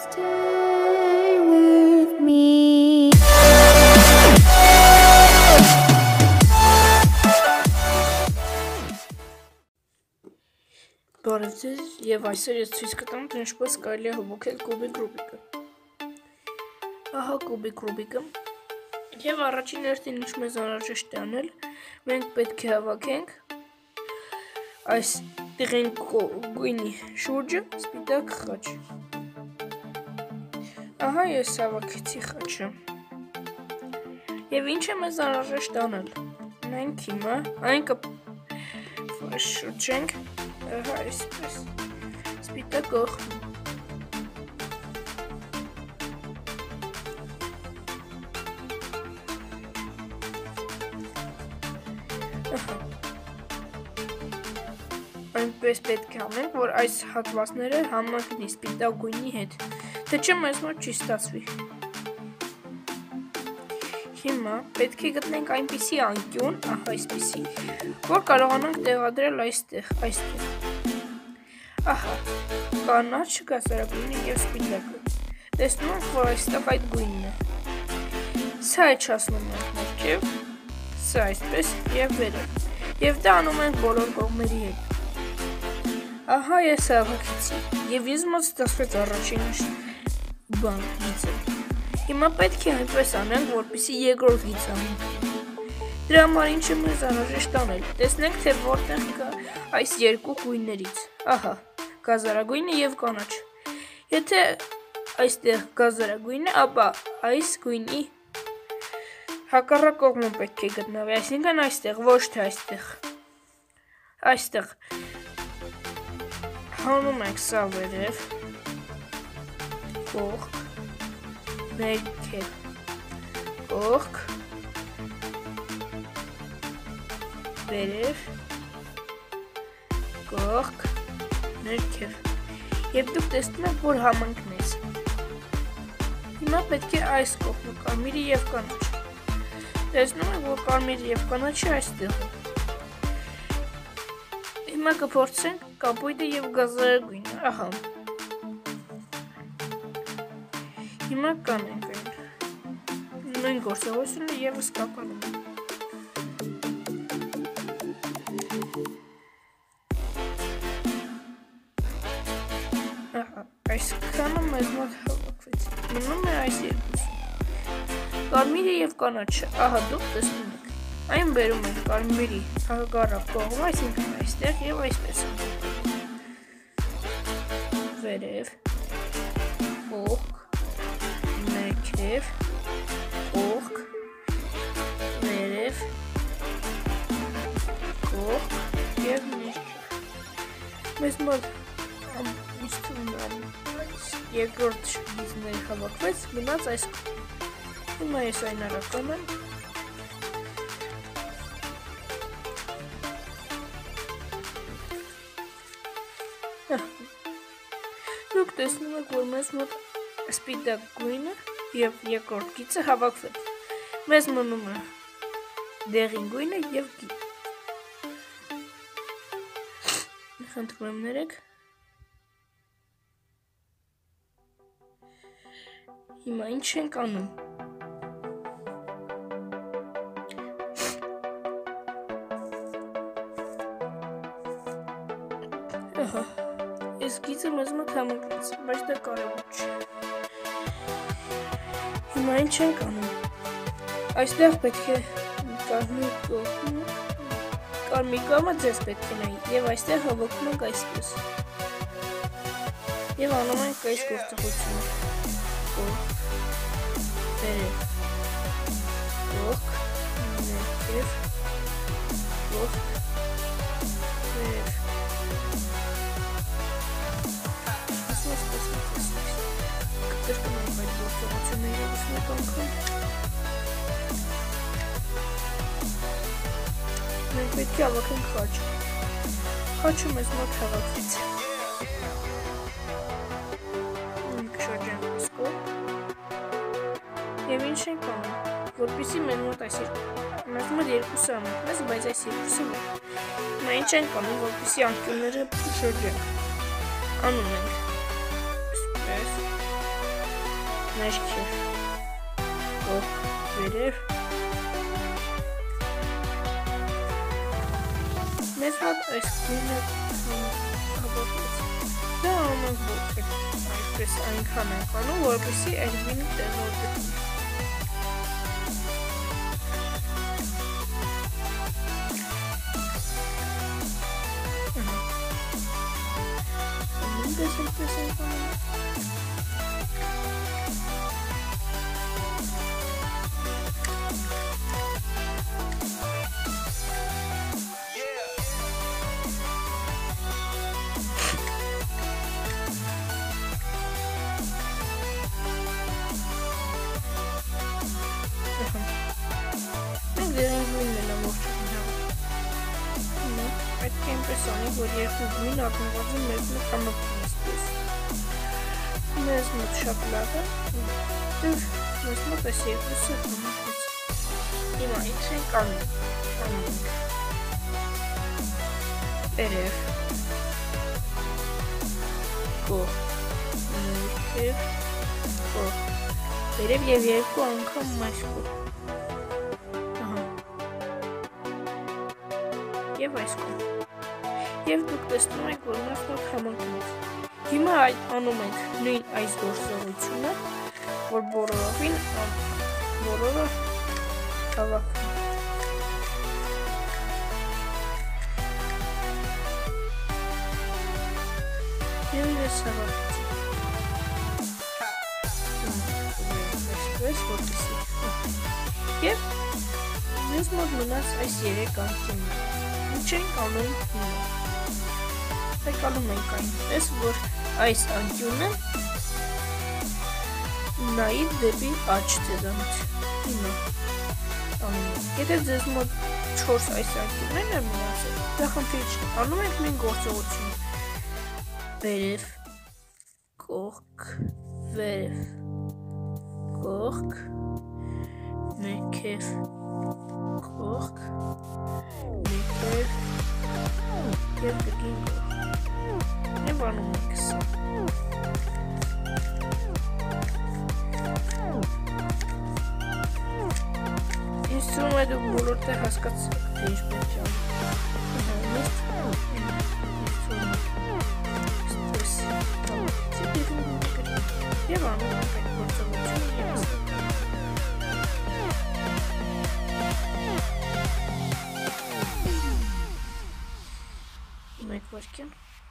Stay with me. Բարև ձեզ, եւ այսօր ես ցույց կտամ, թե ինչպես կարելի է հավաքել կուբիկ Ռուբիկը։ Ահա կուբիկ Ռուբիկը։ Եվ առաջին հերթին ինչ մեզ անհրաժեշտ է անել, մենք պետք է հավաքենք այս տղեն գույնի շուրջը սպիտակ խաչ։ Ահա ես հավաքեցի խաչը։ Եվ ինչ է մեզ անհրաժեշտ անել։ Մենք հիմա այն կշրջենք Ահա այսպես սպիտակ կողմ։ Այնպես պետք է անենք, որ այս հատվածները համընկնի սպիտակ գույնի հետ, թե չէ մեզ մոտ չի ստացվի։ Հիմա պետք է գտնենք այնպիսի անկյուն, ահա այսպիսի, որ կարողանանք տեղադրել այստեղ։ Ահա, կանաչ, գազարագույնը և սպիտակը։ Տեսնում ենք, որ այստեղ այդ գույնն է։ Սա է չասնում ենք ներքև, սա այսպես և վերև։ Եվ դա անում ենք բոլոր կողմերի հետ։ Ահա ես հավաքեցի, և ինձ մոտ ստացվեց առաջին գիծը։ Հիմա պետք է այնպես անենք, որպեսզի երկրորդ գիծը անենք։ Դրա համար ինչ է մեզ անհրաժեշտ անել։ Տեսնենք, թե որտեղ կա այս երկու գույներից։ Ահա, գազարագույնը և կանաչ։ Եթե այստեղ գազարագույնը, ապա այս գույնի հակառակ կողմում պետք է գտնվի, այսինքն այստեղ, ոչ թե այստեղ։ Այստեղ հանում ենք սա վերև, կողք, ներքև, կողք, վերև, կողք, ներքև։ Եվ դուք տեսնում եք, որ համընկնեց։ Հիմա պետք է այս կողմը կարմիրը և կանաչ։ Տեսնում եք, որ կարմիրը և կանաչը այստեղ է։ Հիմա կփորձենք կապույտը և գազարագույնը, ահա։ Հիմա կանենք այն։ Նույն գործողությունը ևս կապանում։ Ահա, այսքանը մեզ մոտ հավաքվեց։ Մնում է այս երկուսը։ Կարմիրը և կանաչը, ահա դուք տեսնում եք։ Այն բերում ենք կարմիրի հակառակ կողմը, այսինքն այստեղ և այսպես։ Վերև, կողք, ներքև, կողք, վերև, կողք և ներքև։ Մեզ մոտ երկրորդ գիծները հավաքվեց, մնաց այս կողմ։ Հիմա ես այն արական եմ։ Դուք տեսնում եք, որ մեզ մոտ սպիտակ գույնը և երկրորդ գիծը հավաքվել։ Մեզ մնում է դեղին գույնը և գիծ։ Խնդրում եմ ներեք։ Հիմա ինչ ենք անում։ Ահա, այս գիծը մեզ մոտ համընկնեց, բայց դա կարևոր չէ։ Հիմա ինչ ենք անում։ Այստեղ պետք է կարմիր կողմը ձեզ պետք է նայի, և այստեղ հավաքում ենք այսպես։ Եվ անում ենք այս գործողությունը։ Կողք, վերև, կողք, ներքև, կողք, վերև։ Կտրկնում այդ գործողությունը ևս մեկ անգամ։ Մենք պետք է հավաքենք խաչը։ Խաչը մեզ մոտ հավաքվեց։ Կշրջենք այս կողմ։ Եվ ինչ ենք անում, որպեսզի մեզ մոտ երկուսը համընկնես, բայց այս երկուսը ոչ։ Հիմա ինչ ենք անում, որպեսզի անկյունները շրջենք։ Անում ենք այսպես, Ներքև, կողք, վերև, մեզ մոտ այս գույնը հավատվեց, դա անոնք ոտքեր, այսպես այնքան ենք անում, որպեսզի այդ գույնը տեղով գտնի։ Այսպես ենք անում։ Մենք դերին գույնն են ամորջում հավ։ Պետք է այնպես անի, որ երկու գույն ակնված են մեզ մոտ համակում այսպես։ Մեզ մոտ շատ լավ է, դուր մեզ մոտ այս երկուսը համակից։ Հիմա ինչ ենք անում, վերև, կողք, ներքև, կողք, վերև և երկու անգամ այս կողք։ Եվ այս կողմ։ Եվ դուք տեսնում եք, որ մեզ մոտ համընկնեց։ Հիմա անում ենք նույն այս գործողությունը, որ բոլորովին բոլորը հավաքում։ Եվ ես հավաքեցի։ Այսպես որպեսզի։ Եվ մեզ մոտ մնաց այս 3 անկյունները։ Ինչ ենք անում հիմա։ Եկալում ենք այնպես, որ այս անկյունը նայի դեպի աջ ձեզանից։ Հիմա անում ենք։ Եթե ձեզ մոտ 4 այս անկյուններն են մնացել, դա խնդիր չի։ Անում ենք նույն գործողությունը։ Վերև, կողք, վերև, կողք, ներքև, կողք, ներքև, և կգին կողք։ Եվ անում ենք սա։ Ինձ թվում է դուք բոլոր տեղ հասկացաք, թե ինչ պետք է անել։ Եվ անում ենք այդ գործողությունը ևս։ Մեկ վարքյան։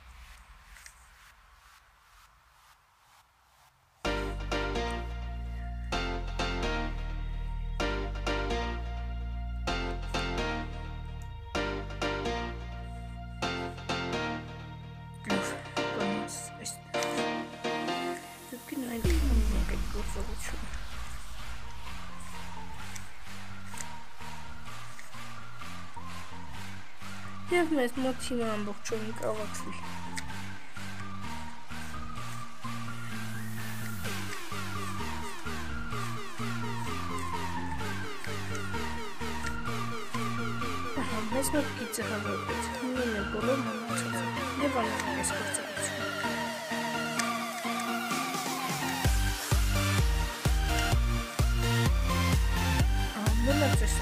Եվ մեզ մոտ հիմա ամբողջովին կավաքվի։ Մեզ մոտ գիծը հավաքվեց, նույնն է բոլոր մնացածը, և անում ենք այս գործողությունը։ Մնաց այս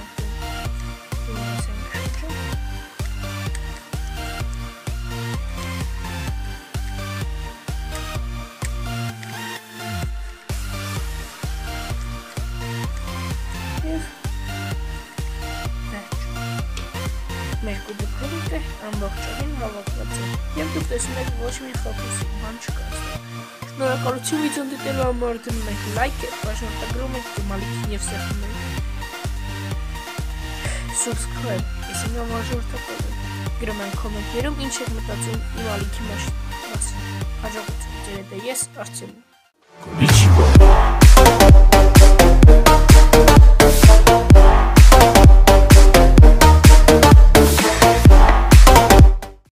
մեր կուբիկը ամբողջովին հավաքված է, և դուք տեսնում եք ոչ մի խաբուսի ման չկա։ Շնորհակալություն վիդեոն դիտելու համար, դնում եք լայք, բաժանորդագրում եք, դիմալիքին և սեղմում եք subscribe, ես ինգա մաժորդապել եմ, գրում են կոմենտներում ինչ եք մտածում իմ ալիքի մասին, հաջողություն, ձեր հետ է ես, Արտյոմ։